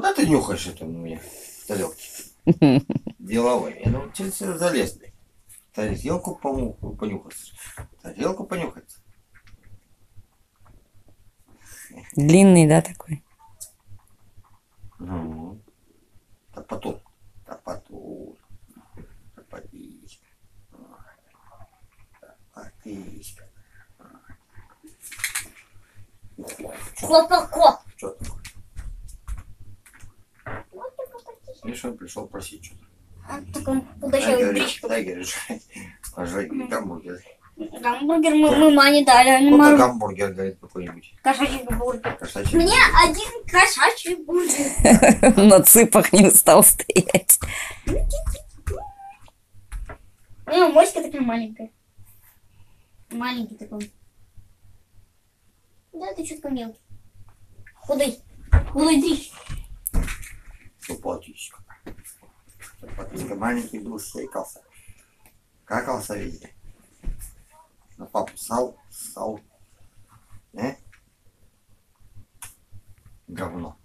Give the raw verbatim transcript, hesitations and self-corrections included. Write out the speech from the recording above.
Куда ты нюхаешь это у меня в тарелке? Деловой. Я думал, через залез. Тарелку понюхать. Тарелку понюхать. Длинный, да, такой? Ну, топотун. Топотун. Топотиська. Топотиська. Хлопоко. Что такое? Миша пришел просить что-то. А, так он куда еще бричку? Дай, говоришь, пожрать гамбургер. Гамбургер мы, мы маме дали, а не Кто-то маме. гамбургер говорит какой-нибудь. Кошачий гамбургер. Кошачий. Мне один кошачий бургер. На цыпах не устал стоять. У него моська такая маленькая. Маленький такой. Да, ты что-то мелкий. Худой. Худой дрищ. Топотиська. Топотиська. Маленький был, сейкался. Какался везде. На папу сал, сал. Э? Говно.